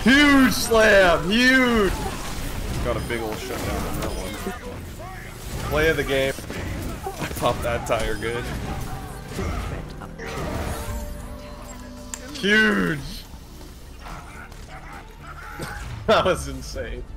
Huge slam! Huge! Got a big old shutdown on that one. Play of the game. I popped that tire good. Huge! That was insane.